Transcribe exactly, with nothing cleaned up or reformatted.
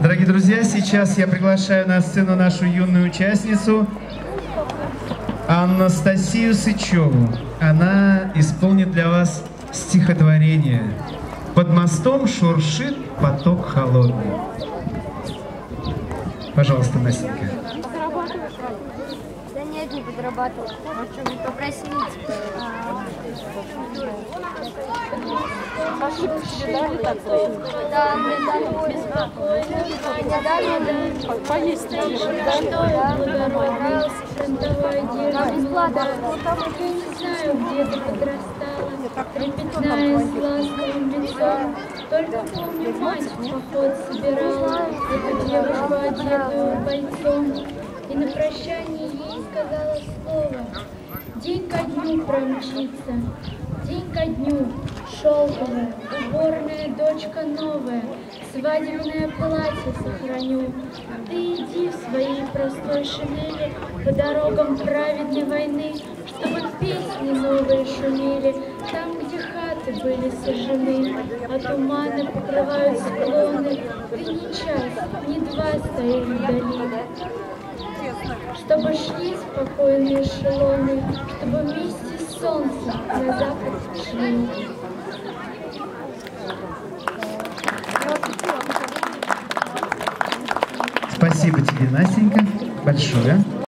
Дорогие друзья, сейчас я приглашаю на сцену нашу юную участницу Анастасию Сычеву. Она исполнит для вас стихотворение «Под мостом шуршит поток холодный». Пожалуйста, Настенька. Да нет, не подрабатывал. Попросили. Да, мне дали беспокойно. Мне дали поесть. Нам бесплатно. Я не знаю, где ты подрастала, трепетная с ласковым лицом. Только помню, мать в поход собирала эту девушку, одетую бойцом. И на прощание ей сказала слово: день ко дню промчится, день ко дню, шелковая, уборная дочка новая, свадебное платье сохраню. Ты иди в своей простой шинели по дорогам праведной войны, чтобы песни новые шумели там, где хаты были сожжены, а туманы покрывают склоны. Ты ни час, ни два стояли вдали, чтобы шли спокойные эшелоны, чтобы вместе с солнцем на запад шли. Спасибо тебе, Настенька, большое.